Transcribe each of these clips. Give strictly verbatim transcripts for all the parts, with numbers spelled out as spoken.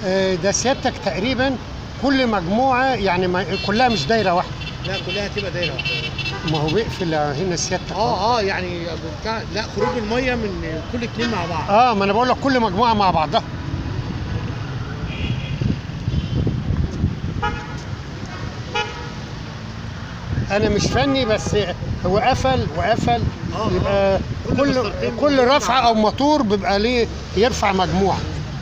آه، ده سيادتك تقريبا كل مجموعه يعني ما كلها مش دايره واحده. لا كلها هتبقى دايره واحده. ما هو بيقفل هنا سيادتك. اه اه يعني بتاع لا خروج الميه من كل اتنين مع بعض. اه ما انا بقول لك كل مجموعه مع بعضها. انا مش فني بس هو قفل وقفل. آه، يبقى آه. كل كل مسطرتين كل موجودين رفعه مع او بعض. موتور بيبقى ليه يرفع مجموعه.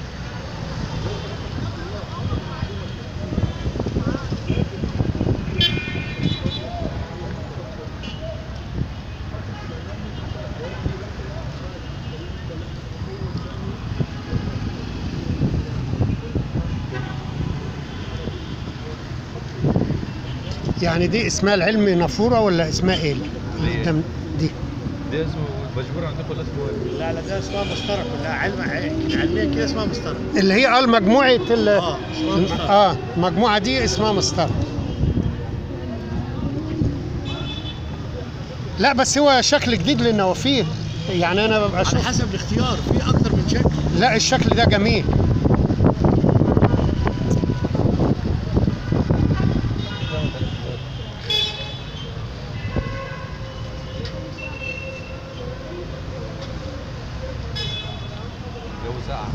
يعني دي اسمها العلمي نافوره ولا اسمها ايه؟ اللي قدام دي دي اسمه مجبور عندكم ولا اسمه ايه؟ لا لا ده اسمها مسطره كلها علم علميا كده اسمها مسطره. اللي هي اه مجموعه ال اه اسمها مسطره. اه المجموعه دي اسمها مسطره. لا بس هو شكل جديد للنوافير، يعني انا ببقى على اشوف. حسب الاختيار في اكتر من شكل. لا الشكل ده جميل. جو ساعة.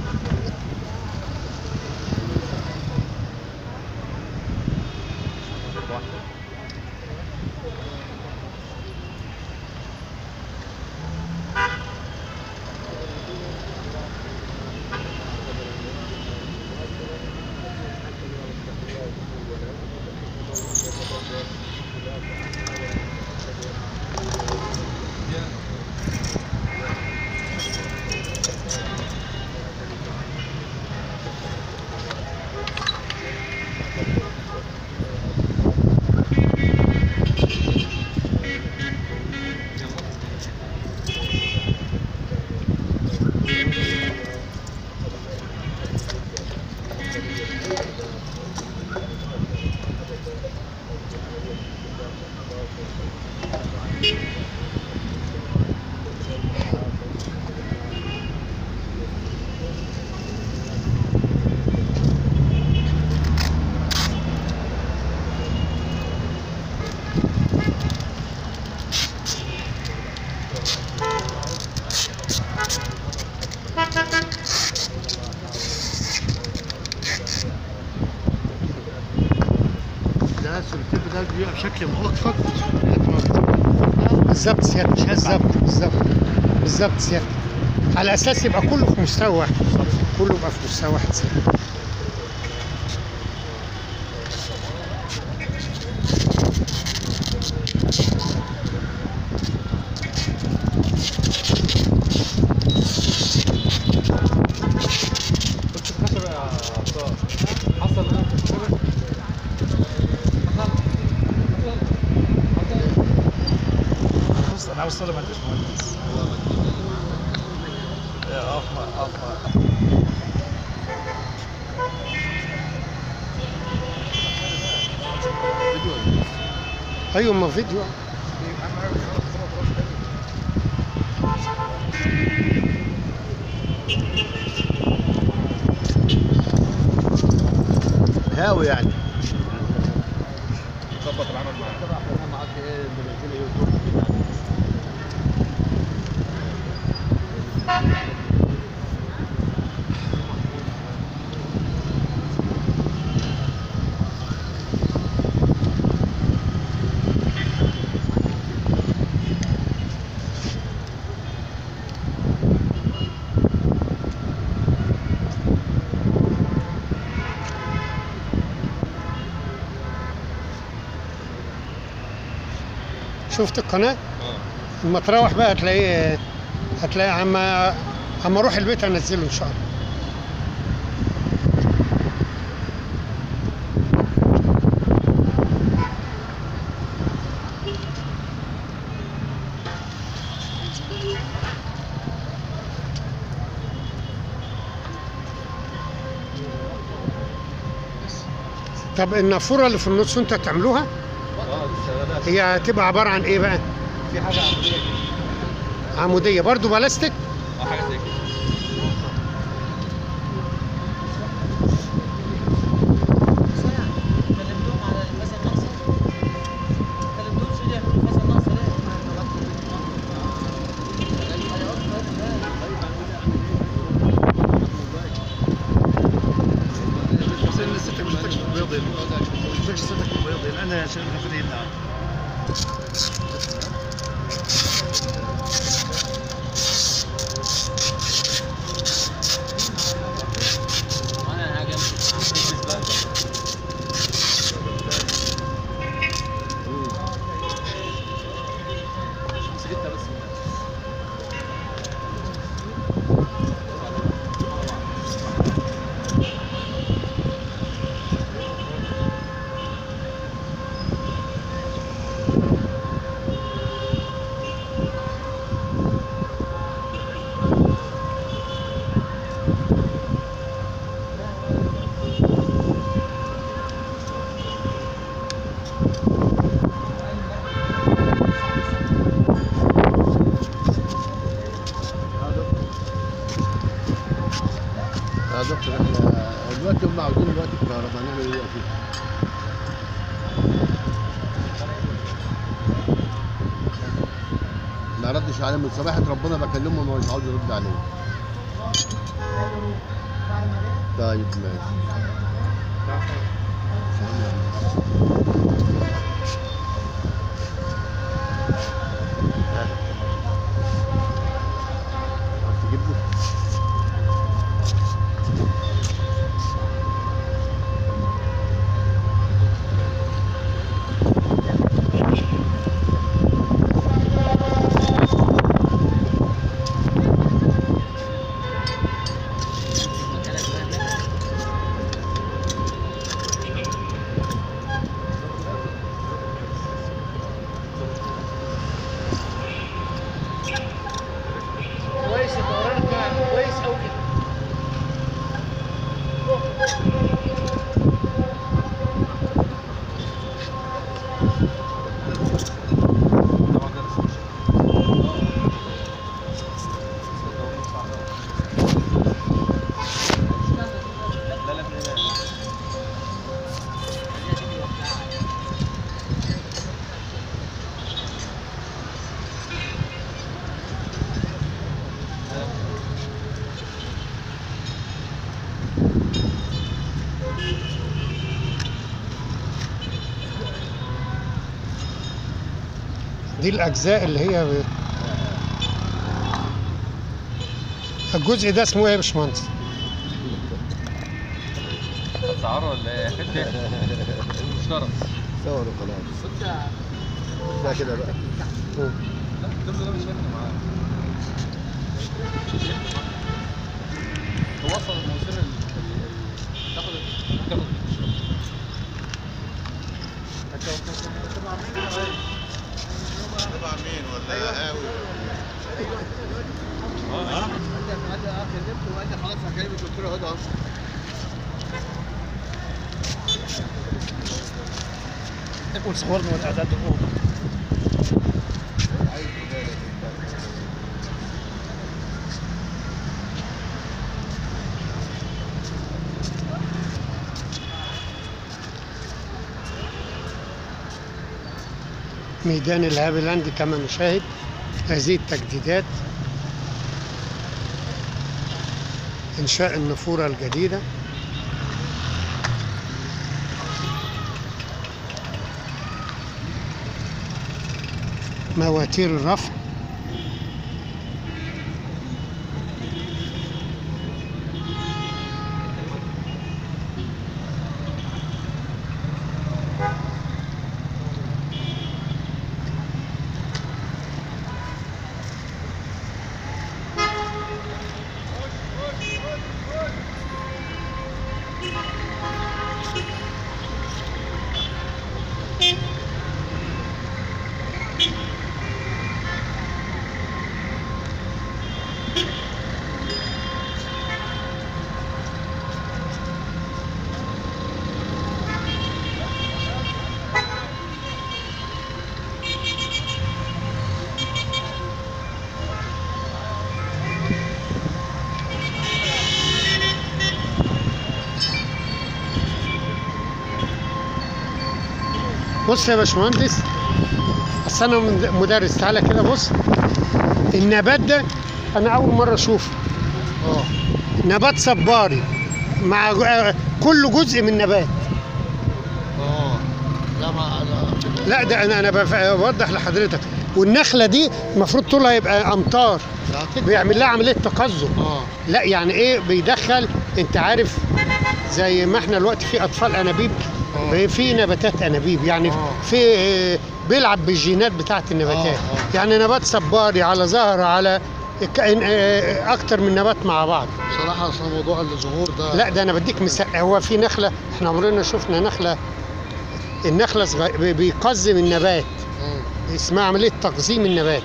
ده السوليتيب ده بيبقى بشكل مؤقت. بالظبط سيادتك، مش هيطلع. بالظبط بالظبط بالظبط سيادتك، على اساس يبقى كله في مستوى واحد. كله يبقى في مستوى واحد سيادتك. كنت خشب يا عطار. حصل ايه في الخشبة؟ حصل؟ حصل؟ حصل؟ بص انا عاوز صورة مع الباشمهندس. يا اخ اخ فيديو. ايوه ما فيديو. هاوي يعني. ظبط العمل معاك. معاك ايه بنزل يوتيوب. شفت القناه؟ اه. لما تروح بقى هتلاقيه، هتلاقي عما عما اروح البيت انزله ان شاء الله. طب النافوره اللي في النص انتوا هتعملوها؟ اه الشغالات. هي هتبقى عباره عن ايه بقى؟ في حاجة عمودية كده. عموديه برضو بلاستيك؟ اه حاجة زي كده. بيض مش صدق بيض انا عشان الفريق نعم يا دكتور احنا دلوقتي هم عاوزين دلوقتي الكهرباء هنعمل ايه دلوقتي؟ ما ردش عليه من صباحة ربنا بكلمه ما مش عاوز يرد عليه. طيب ماشي. عاوز تجيب له؟ كويس الدوران بتاعك كويس قوي كده. دي الأجزاء اللي هي ب... الجزء ده اسمه ايه يا باشمهندس؟ هتسعره ولا ايه؟ مشترك صور وخلاص. ده كده بقى. مم. لا الدبل ده مش هيفرق معاه. توصل المواسير تاخد تاخد تبع مين ولا قهاوي؟ اه انا كلمته وقال لي خلاص هكلمك قلت له اهو اصلا. تكون صورنا والإعداد الأوضة. ميدان الهابلاند كما نشاهد هذه التجديدات، إنشاء النافورة الجديدة، مواتير الرفع، بص يا باشمهندس، اصل انا مدرس، تعالى كده بص. النبات ده انا اول مره اشوفه. اه نبات صباري مع كل جزء من نبات. لا ما لا لا ده انا انا بف- بوضح لحضرتك. والنخله دي المفروض طولها يبقى امتار، لا كده. بيعمل لها عمليه تقزم. اه لا يعني ايه بيدخل، انت عارف زي ما احنا دلوقتي في اطفال انابيب، آه. في نباتات انابيب يعني آه. في آه، بيلعب بالجينات بتاعت النباتات. آه، آه. يعني نبات صباري على زهره على كائن- آه، اكتر من نبات مع بعض. بصراحه اصلا موضوع الزهور ده لا ده انا بديك مثال. هو في نخله احنا عمرنا شفنا نخله، النخله صغير بي- بيقزم النبات، مم. اسمها عمليه تقزيم النبات.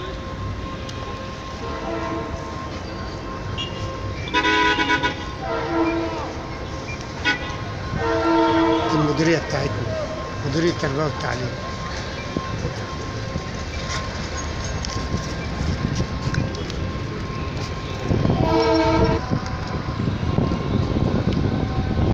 المديريه بتاعتنا مديريه التربيه والتعليم.